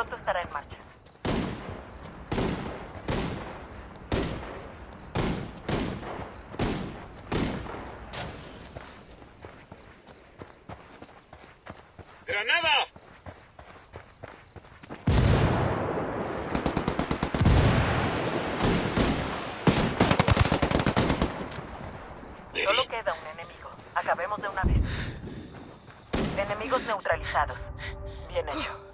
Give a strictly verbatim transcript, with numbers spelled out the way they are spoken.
Pronto estará en marcha. ¡Granada! Solo queda un enemigo. Acabemos de una vez. Enemigos neutralizados. Bien hecho.